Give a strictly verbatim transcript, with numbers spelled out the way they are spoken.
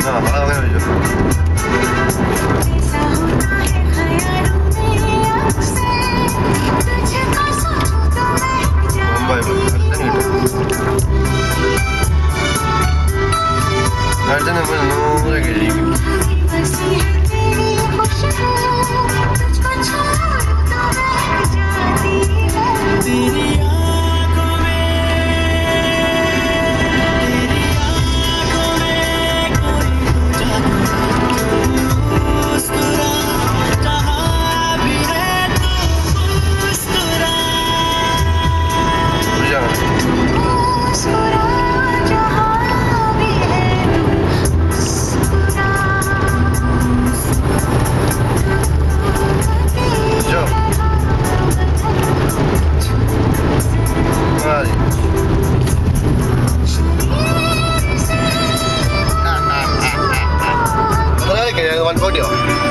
हाँ हाँ वही जो मुंबई में अर्जन अर्जन में नूर के जी one video.